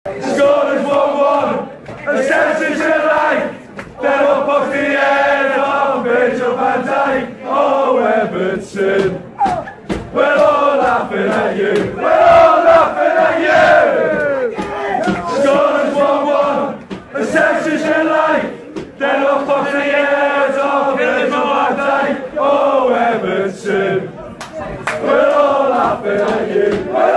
Scorers 1-1, a sensation like, then up off the head of Virgil Van Dijk. Oh Everton, we're all laughing at you, we're all laughing at you. Scorers 1-1, a sensation like, then up off the head of Virgil Van Dijk. Oh Everton, we're all laughing at you.